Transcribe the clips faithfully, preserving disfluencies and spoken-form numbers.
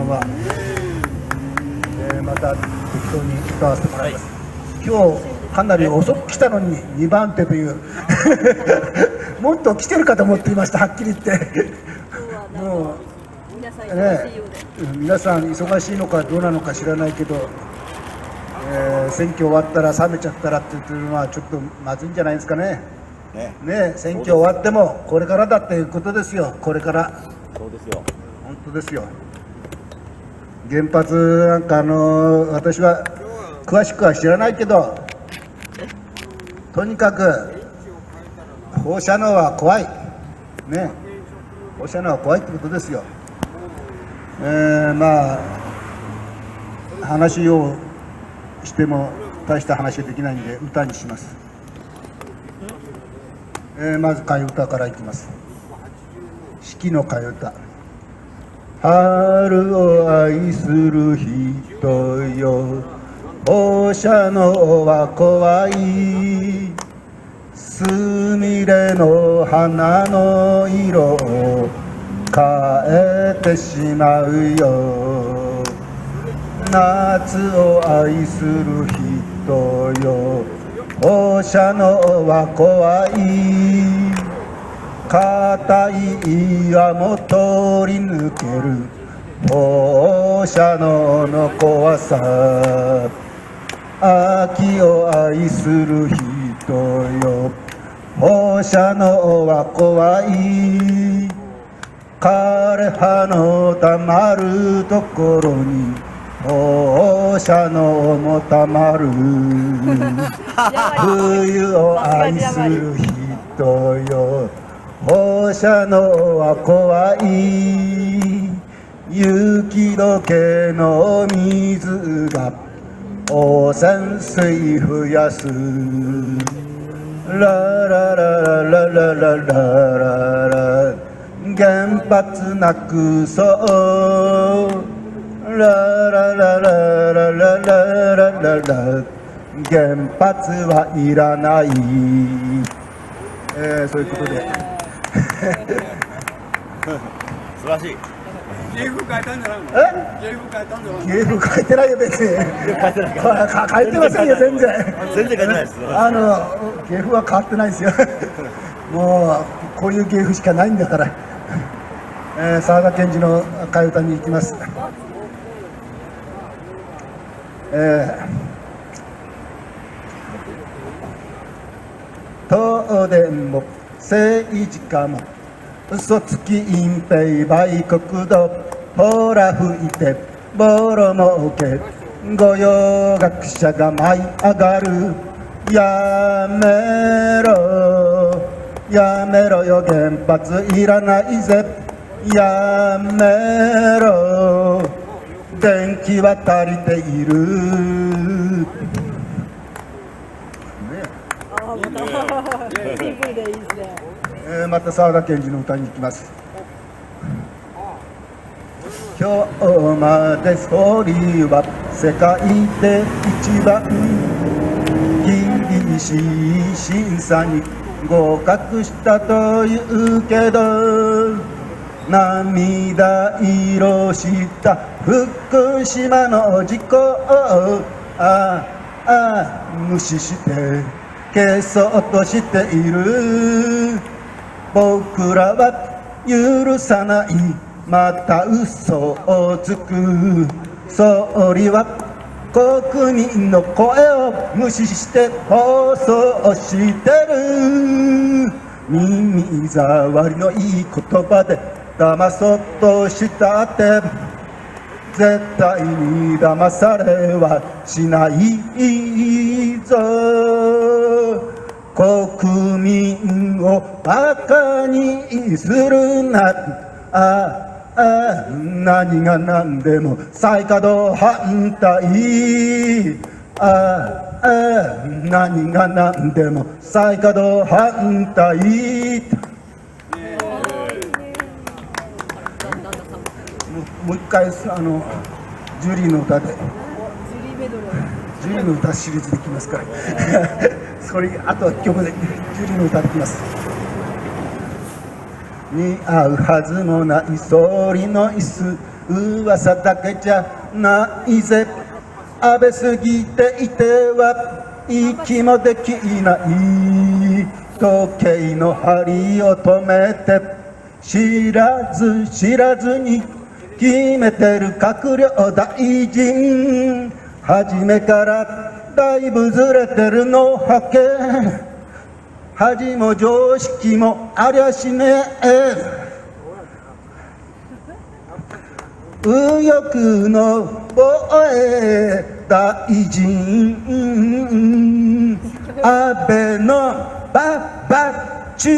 んは、えー、また適当に歌わせてもらいます。今日かなり遅く来たのににばん手というもっと来てるかと思っていました、はっきり言ってもうね、皆さん忙しいのかどうなのか知らないけど、えー、選挙終わったら冷めちゃったらって言ってるのはちょっとまずいんじゃないですかね。ね, ね選挙終わってもこれからだっていうことですよ。これからそうですよ、 本当ですよ。原発なんかあの私は詳しくは知らないけど、とにかく放射能は怖いね、放射能は怖いってことですよ。えー、まあ話をしても大した話ができないんで歌にします。えー、まず替え歌からいきます。四季の替え歌。春を愛する人よ、放射能は怖い。すみれの花の色を変えてしまうよ。夏を愛する人よ、放射能は怖い。硬い岩も通り抜ける放射能の怖さ。秋を愛する人よ、放射能は怖い。枯葉のたまるところに放射能もたまる。冬を愛する人よ、放射能は怖い。雪解けの水が汚染水増やす。ラララララララララ、原発なくそう。ララララララララララ、原発はいらない。えー、そういうことで素晴らしい。 芸風変えたんじゃないの？ え？ 芸風変えたんじゃないの？ 芸風変えてないよ別に。 変えてないか変えてませんよ全然。 全然変えてないです。 あの芸風は変わってないですよ。もうこういう芸風しかないんだから。えー、沢田研二の替え歌に行きます。えー、東電も政治家も嘘つき隠蔽売国度、ほら吹いてボロ儲け、御用学者が舞い上がる。やめろやめろよ、原発いらないぜ。やめろ、電気は足りている。えー、また沢田研二の歌に行きます。今日まで総理は世界で一番厳しい審査に合格したというけど、涙色した福島の事故をああ無視して消そうとしている。僕らは許さない、また嘘をつく。総理は国民の声を無視して放送してる。耳障りのいい言葉で騙そうとしたって絶対に騙されはしないぞ。国民をバカにするな。ああ、何が何でも再稼働反対。ああ、何が何でも再稼働反対。もう一回あのジュリーの歌でジュリーの歌シリーズできますからそれあと曲でジュリーの歌できます。似合うはずもない総理の椅子噂だけじゃないぜ。安倍すぎていては息もできない時計の針を止めて知らず知らずに決めてる閣僚大臣初めからだいぶずれてるのはけ恥も常識もありゃしねえ右翼の防衛大臣安倍のババ中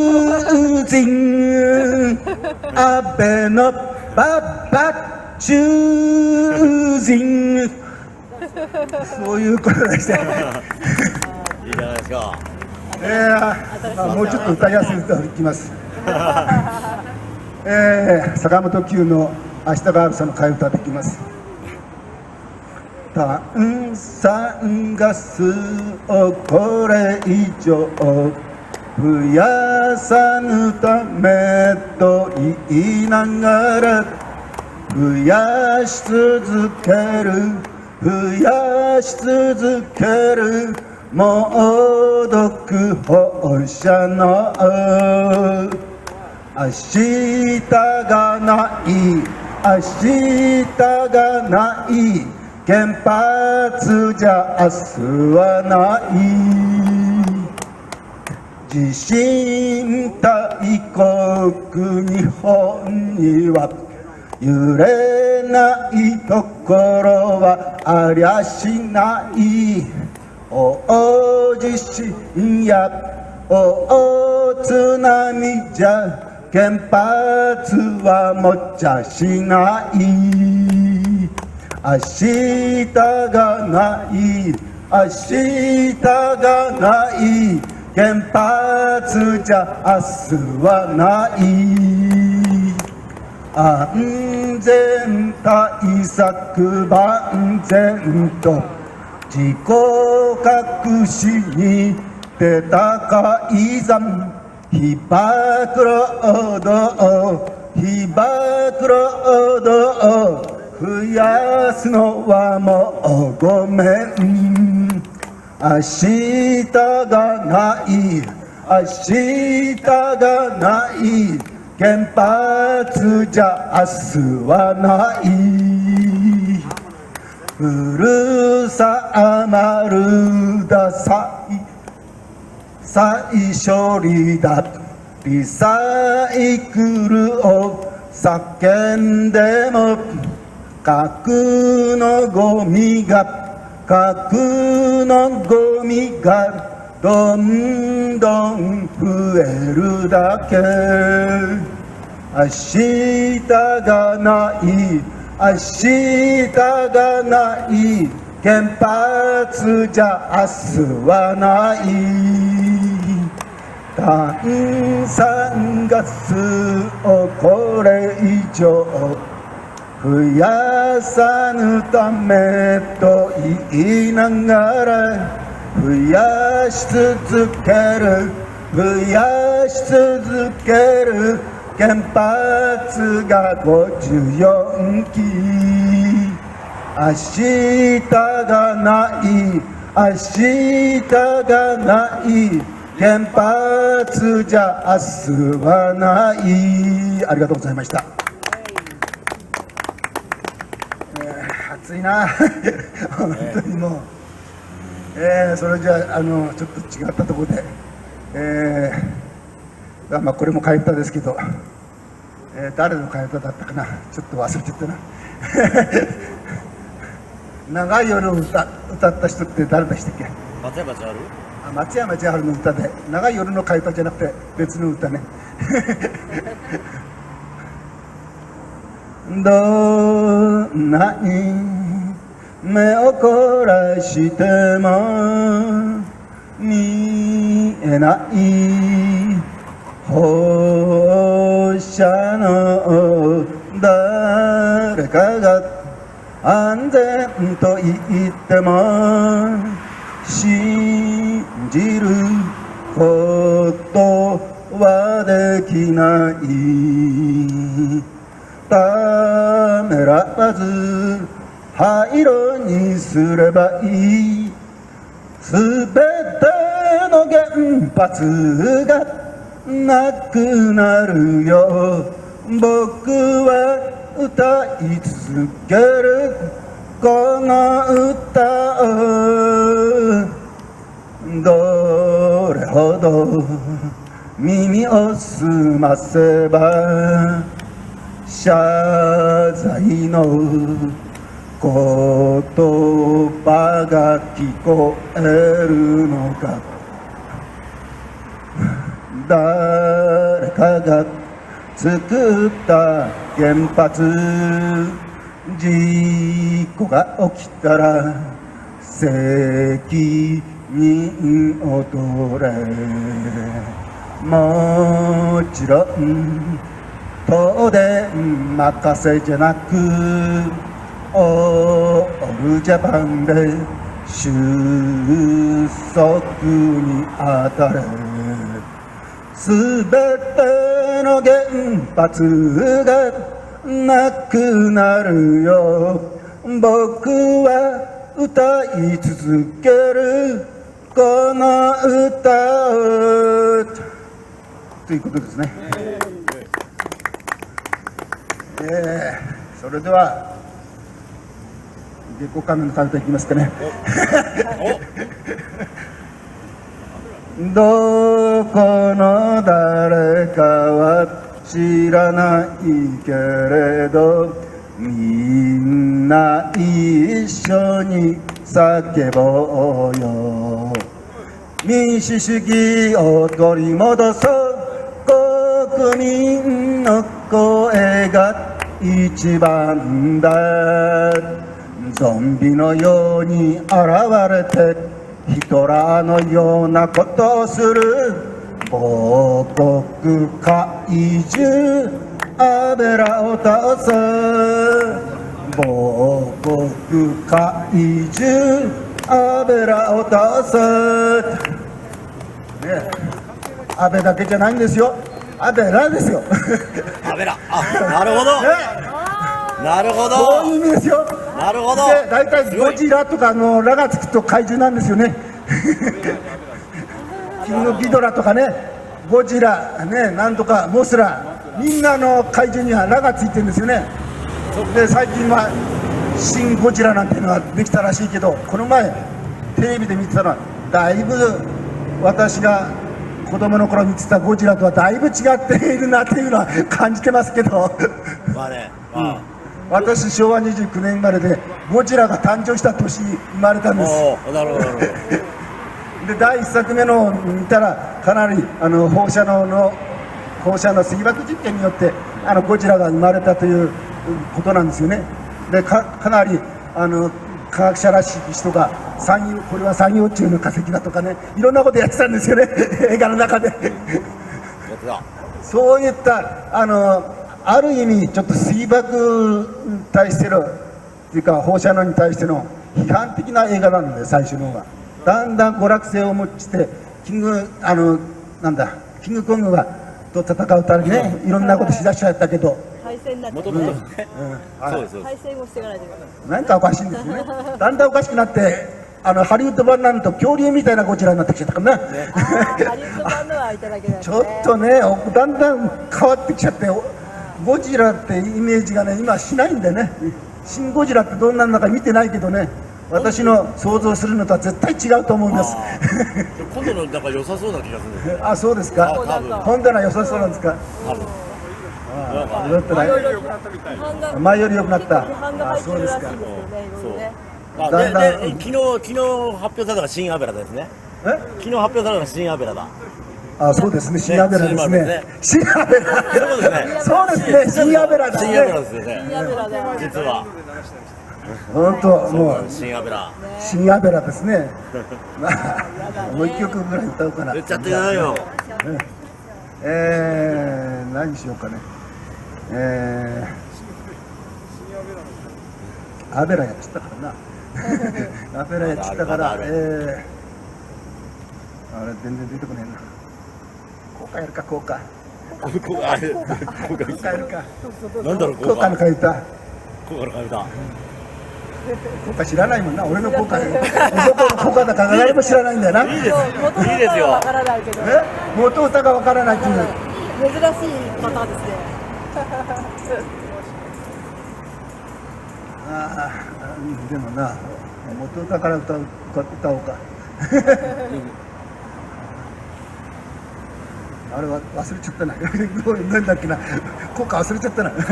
人安倍のババ中人そういうことでしたいいじゃないですか。 えーまあ、もうちょっと歌いやすい歌をいきます、えー、坂本九の明日があるさの替え歌できます。炭酸ガスをこれ以上増やさぬためと言いながら増やし続ける増やし続ける猛毒放射の明日がない明日がない原発じゃ明日はない地震大国日本には揺れないところはありゃしない大地震や大津波じゃ原発はもちゃしない明日がない明日がない原発じゃ明日はない安全対策万全と自己隠しに出た改ざん被爆労働被爆労働増やすのはもうごめん明日がない明日がない原発じゃ明日はない古さ余るだ再再処理だリサイクルを叫んでも核のゴミが核のゴミがどんどん増えるだけ明日がない明日がない原発じゃ明日はない炭酸ガスをこれ以上増やさぬためと言いながら増やし続ける増やし続ける原発がごじゅうよんき明日がない明日がない原発じゃ明日はないありがとうございました、えー、暑いな本当にもう、えー、それじゃあ、あのちょっと違ったところで、えーまあ、これも替え歌ですけど、えー、誰の替え歌だったかなちょっと忘れちゃったな長い夜を 歌, 歌った人って誰でしたっけ松山千春あ松山千春の歌で長い夜の替え歌じゃなくて別の歌ねどんなに目を凝らしても見えない放射の誰かが安全と言っても信じることはできないためらわず灰色にすればいい。すべての原発がなくなるよ。僕は歌い続けるこの歌を。どれほど耳を澄ませば謝罪の言葉が聞こえるのか。誰かが作った原発事故が起きたら責任を取れ。もちろん東電任せじゃなくオールジャパンで収束に当たれ。すべての原発がなくなるよ。僕は歌い続けるこの歌をということですね。えー、それでは月光仮面のカルタいきますかね。どこの誰かは知らないけれどみんな一緒に叫ぼうよ。民主主義を取り戻そう。国民の声が一番だ。ゾンビのように現れてヒトラーのようなことをする亡国怪獣アベラを倒す。亡国怪獣アベラを倒す。ね、アベだけじゃないんですよ。アベラですよ。 アベラ、あ、なるほど。 ね、 なるほど。 そういう意味ですよ。 なるほど。 で、大体ゴジラとかのラがつくと怪獣なんですよね。キングギドラとかね、ゴジラね、なんとかモスラ、みんなの怪獣にはラがついてるんですよね。で、最近はシン・ゴジラなんていうのができたらしいけど、この前テレビで見てたらだいぶ私が子供の頃見てたゴジラとはだいぶ違っているなっていうのは感じてますけど。 まあね、まあ、 私昭和にじゅうきゅうねん生まれでゴジラが誕生した年に生まれたんです。 おー、なるほどなるほど。 でだいいっさくめのを見たらかなりあの放射能の放射能水爆実験によってあのゴジラが生まれたということなんですよね。で か, かなりあの科学者らしい人が産業これは産業中の化石だとかね、いろんなことやってたんですよね。映画の中で。 やってた。 そういったあのある意味ちょっと水爆に対してのっていうか放射能に対しての批判的な映画なので、最初の方がだんだん娯楽性を持ってキングあのなんだキングコングがと戦うためにね、いろんなことしだしちゃったけど、 対戦になっちゃうもともとね、 うん、 そうですそうです。 対戦をしていかないといけない。 なんかおかしいんですよね。だんだんおかしくなってあのハリウッド版になると恐竜みたいなゴジラになってきちゃったからね。 あーハリウッド版のはいただけない、ね、 ちょっとねだんだん変わってきちゃって、ゴジラってイメージがね今しないんでね。シン・ゴジラってどんなのか見てないけどね、私の想像するのとは絶対違うと思います。 今度のなんか良さそうな気がするんですよ。 あ、そうですか。 あ多分本棚良さそうなんですか。 多分。 ああ、だったら批判が前より良くなった。 批判が入ってるらしいですよね、いろいろね。 あだんだんでで昨日昨日発表されたのが新アベラですね。 え？ 昨日発表されたのが新アベラだ。 あ、そうですね。新アベラですね。新アベラ。 そうですね。 そうですね。新アベラです新アベラね。 ですよね。 新アベラだよ。 実は。 本当もう新アベラ。 新アベラですね。もう一曲ぐらい歌おうかな。 言っちゃってくださいよ。 えー、何しようかね。えー、アベラやっちゃったからな。アベラやっちゃったから、えー、あれ全然出てこねえな。こうかやるかこうか。 こあれここがカエルかなんだろう効果のカエルだここのカエルだ効果知らないもんな俺の効果でどこの効果だか誰も知らないんだよないいです元の歌はわからないけどえ元歌がわからないっていう珍しいパターンですねああでもな元歌から歌う歌おうかあれは忘れちゃったな何だっけな効果忘れちゃったな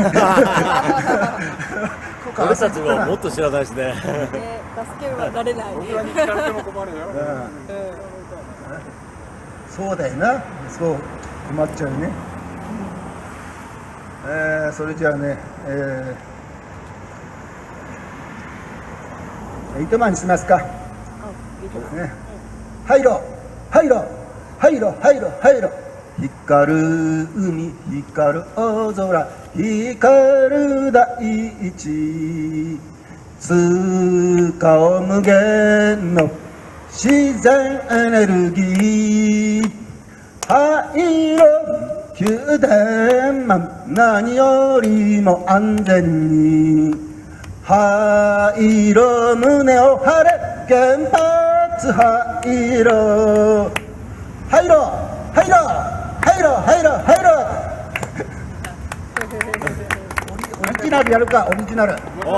俺たちももっと知らないしねね助けられない僕らに聞かれても困るよ。 そうだよなそう困っちゃうねえー、それじゃあねえー、糸満にしますか、ね、入ろ入ろ入ろ入ろ入ろ光る海光る大空光る大地使う無限の自然エネルギー灰色宮殿マン何よりも安全に灰色胸を張れ原発灰色灰色灰色入ろう入ろう入ろうオリジナルやるかオリジナル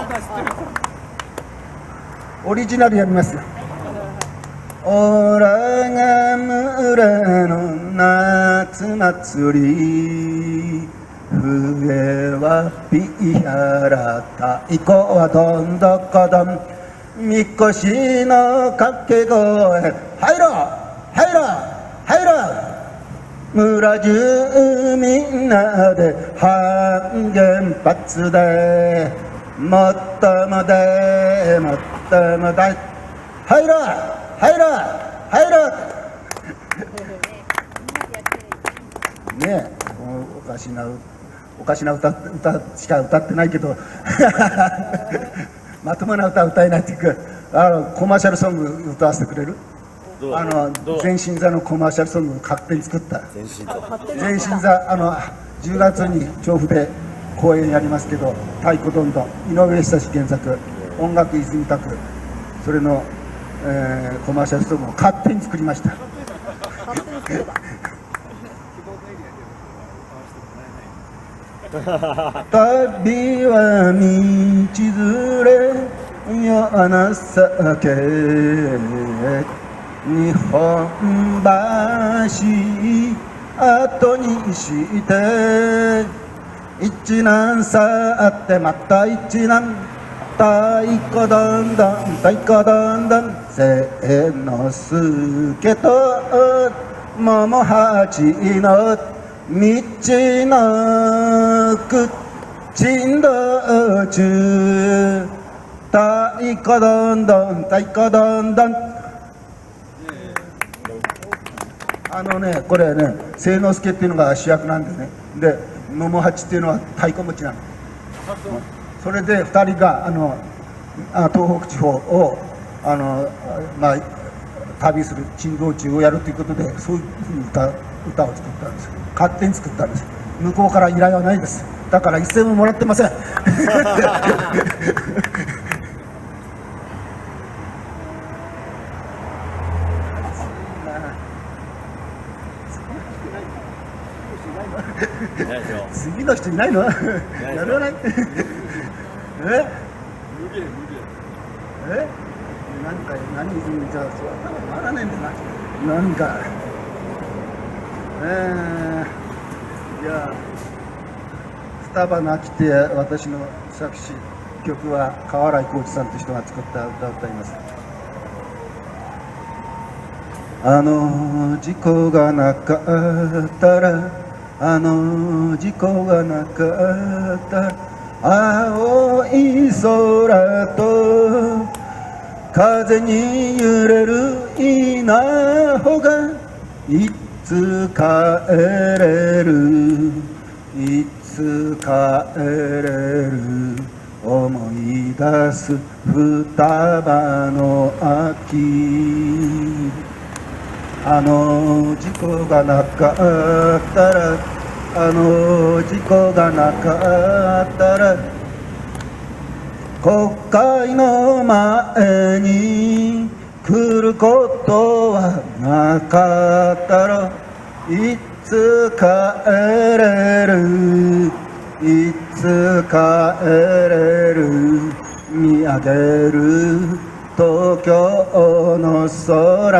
オリジナルやりますよオラが村の夏祭り笛はピーハラ太鼓はどんどこどんみこしの掛け声入ろう入ろう入ろう村中みんなで半原発でもっともでもっともで入ろう入ろう入ろうねえおかしなおかしな 歌, 歌しか歌ってないけどまともな歌歌えないっていうかあのコマーシャルソング歌わせてくれるあの全身座のコマーシャルソング勝手に作った全身座全全身座あのじゅうがつに調布で公演やりますけど太鼓どんどん井上久志原作音楽泉拓それの、えー、コマーシャルソングを勝手に作りました勝手に作れた旅は道連れよ情け日本橋後にして一難去ってまた一難太鼓どんどん太鼓どんどん千之助と桃八の道のく珍道中太鼓どんどん太鼓どんどんあのね、これね、清之助っていうのが主役なんでね、で、桃八っていうのは太鼓持ちなの。それでふたりがあのあ東北地方をあの、まあ、旅する珍道中をやるということで、そういうふうに 歌, 歌を作ったんです。勝手に作ったんです。向こうから依頼はないです。だから一銭ももらってません。次の人いないの？やらない？え？え？何か何じゃあそう回らないんだな。何かえー、いやスタバなきて私の作詞曲は河原浩二さんという人が作った歌を歌います。あの事故がなかったらあの事故がなかった青い空と風に揺れる稲穂がいつ帰れるいつ帰れる思い出す双葉の秋あの事故がなかったらあの事故がなかったら国会の前に来ることはなかったろ。いつ帰れるいつ帰れる見上げる東京の空。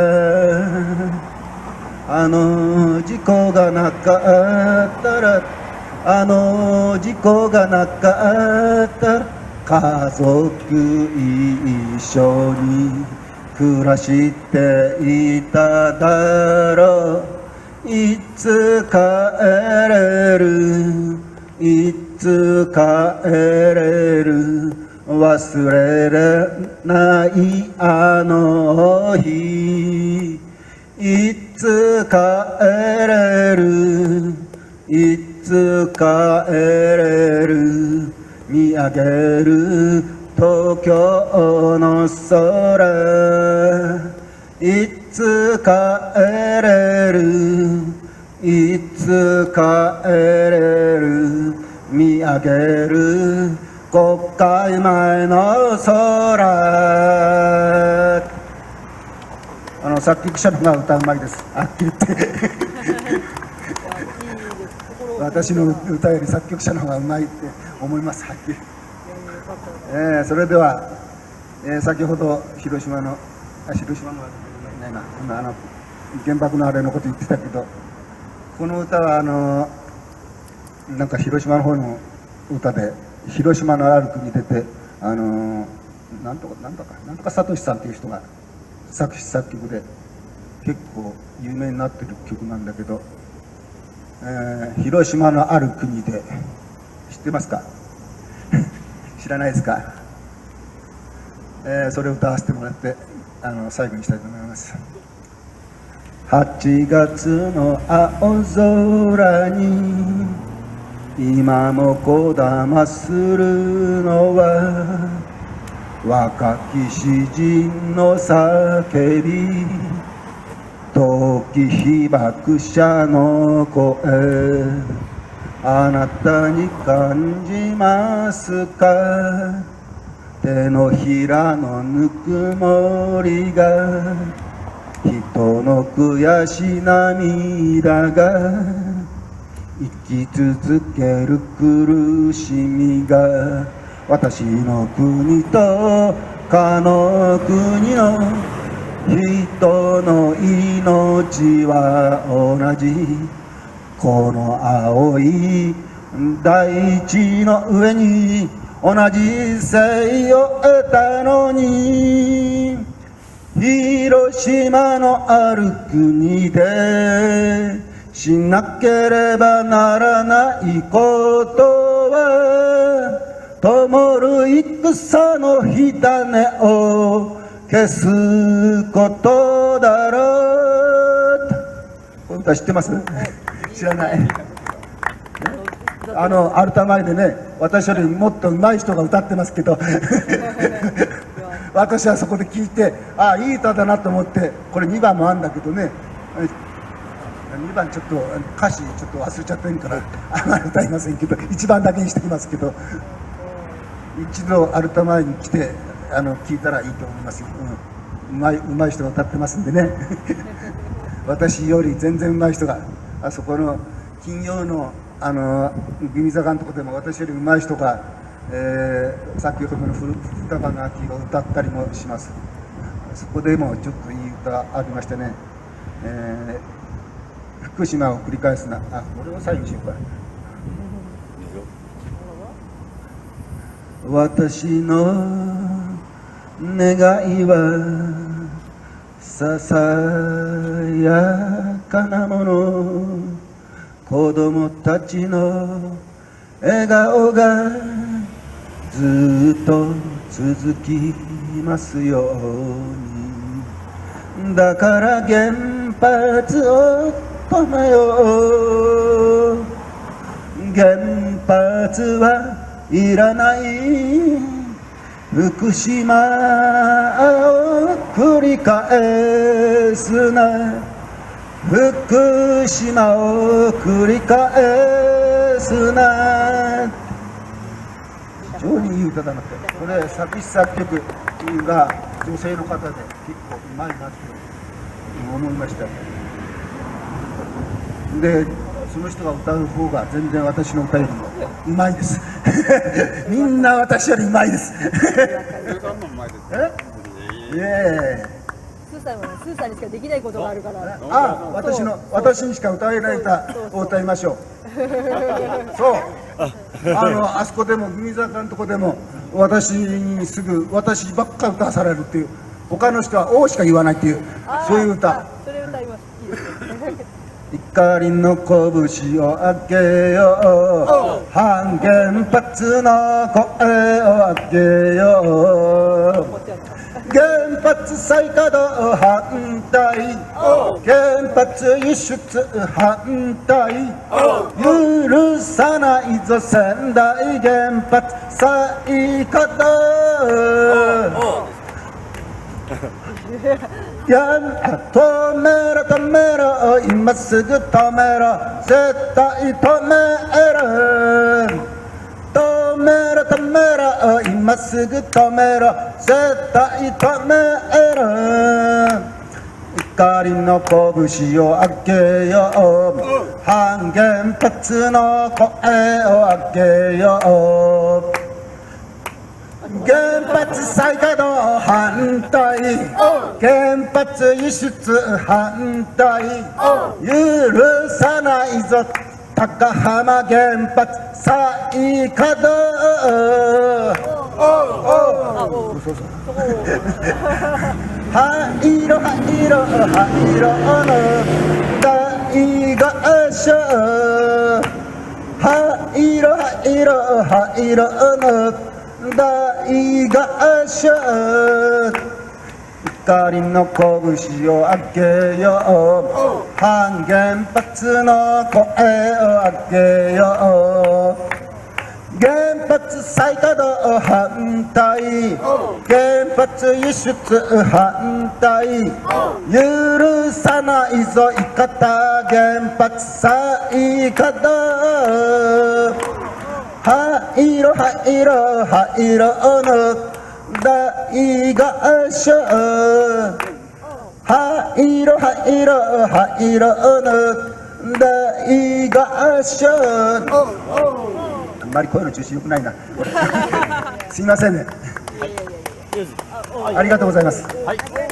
あの事故がなかったらあの事故がなかったら家族一緒に暮らしていただろう。いつ帰れるいつ帰れる忘れられないあの日。いつ帰れるいつ帰れる見上げる東京の空。いつ帰れるいつ帰れる見上げる国会前の空。あの作曲者の方が歌うまいです。はっきり言って私の歌より作曲者の方がうまいって思います。はっきり、えー、それでは、えー、先ほど広島のあ広島のないな今あの原爆のあれのこと言ってたけど、この歌はあのなんか広島の方の歌で広島のある国出てあのなんとかなんとかなんとか聡さんっていう人が作詞作曲で結構有名になってる曲なんだけど、えー、広島のある国で知ってますか知らないですか、えー、それを歌わせてもらってあの最後にしたいと思います。はちがつの青空に今もこだまするのは若き詩人の叫び、遠き被爆者の声、あなたに感じますか。手のひらのぬくもりが人の悔し涙が生き続ける苦しみが私の国とかの国の人の命は同じ。この青い大地の上に同じ生を得たのに、広島のある国でしなければならないことは灯る戦の火種を消すことだろう。この歌知ってます？知らない。あのアルタ前でね、私よりもっと上手い人が歌ってますけど私はそこで聞いて、ああいい歌だなと思って、これにばんもあるんだけどね、にばんちょっと歌詞ちょっと忘れちゃってるからあんまり歌いませんけど、いちばんだけにしてきますけど、一度アルタ前に来てあの聞いたらいいと思いますよ。うん、うまい、うまい人が歌ってますんでね私より全然うまい人が、あそこの金曜のあの耳坂のとこでも私よりうまい人が、えー、さっきほどの古田花明を歌ったりもします。そこでもちょっといい歌がありましてね、えー、福島を繰り返すな、あ、これを最後にしようか。私の願いはささやかなもの、子供たちの笑顔がずっと続きますように。だから原発を止めよう。原発はいらない。福島を繰り返すな。 福島を繰り返すな。非常にいい歌だなって。これ作詞作曲が女性の方で結構うまいなって思いましたよ。でその人が歌う方が全然私の歌よりもうまいですみんな私よりうまいですえいえスーさんはね、スーさんにしかできないことがあるから。 あ、私の私にしか歌えない歌を歌いましょうそうあのあそこでも海坂のとこでも私にすぐ私ばっか歌わされるっていう、他の人は「お」しか言わないっていう、そういう歌。 それ歌います。いいですね。 怒りの拳を上げよう、反原発の声を上げよう、原発再稼働反対、原発輸出反対、許さないぞ仙台原発再稼働、や止めろ止めろ今すぐ止めろ絶対止めろ止めろ止めろ今すぐ止めろ絶対止めろ、怒りの拳を上げよう、反原発の声を上げよう、原発再稼働反対、原発輸出反対、許さないぞ高浜原発再稼働、灰色灰色灰色の大合唱、灰色灰色灰色の大合唱、怒りの拳を上げよう、反原発の声を上げよう、原発再稼働反対、原発輸出反対、許さないぞ伊方原発再稼働、灰色灰色灰色の大合唱、灰色灰色灰色の大合唱、あんまり声の調子良くないなすいませんね、ありがとうございます。 はい。